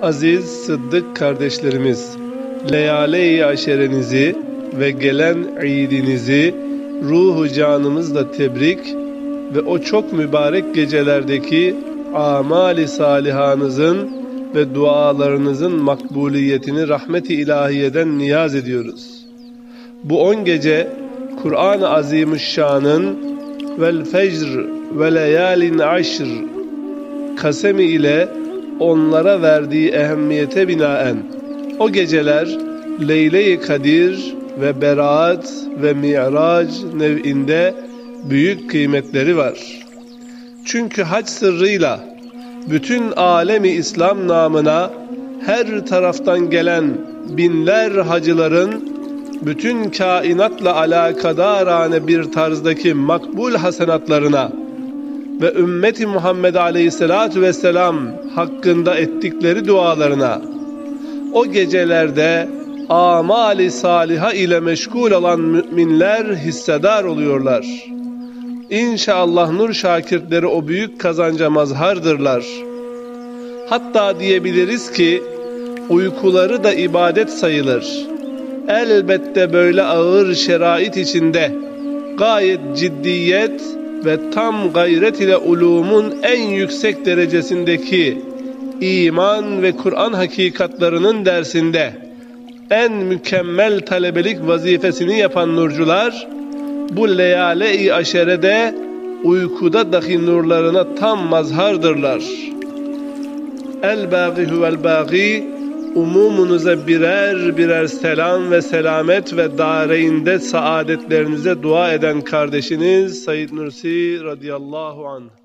Aziz Sıddık kardeşlerimiz, Leyale-i Aşerenizi ve gelen İdinizi ruhu canımızla tebrik ve o çok mübarek gecelerdeki amali salihanızın ve dualarınızın makbuliyetini rahmet-i ilahiyeden niyaz ediyoruz. Bu 10 gece Kur'an-ı Azimüşşan'ın vel fecr ve leyalin aşr kasemi ile onlara verdiği ehemmiyete binaen o geceler Leyle-i Kadir ve Beraat ve Mi'rac nev'inde büyük kıymetleri var. Çünkü hac sırrıyla bütün alemi İslam namına her taraftan gelen binler hacıların bütün kainatla alakadarane bir tarzdaki makbul hasenatlarına ve ümmeti Muhammed Aleyhisselatü Vesselam hakkında ettikleri dualarına o gecelerde amali saliha ile meşgul olan müminler hissedar oluyorlar. İnşallah nur şakirtleri o büyük kazanca mazhardırlar. Hatta diyebiliriz ki uykuları da ibadet sayılır. Elbette böyle ağır şerait içinde gayet ciddiyet ve tam gayret ile ulumun en yüksek derecesindeki iman ve Kur'an hakikatlarının dersinde en mükemmel talebelik vazifesini yapan nurcular bu leyale-i aşerede uykuda dahi nurlarına tam mazhardırlar. El-Bâgî huvel-Bâgî umumunuza birer birer selam ve selamet ve dâreynde saadetlerinize dua eden kardeşiniz Said Nursi radıyallahu anh.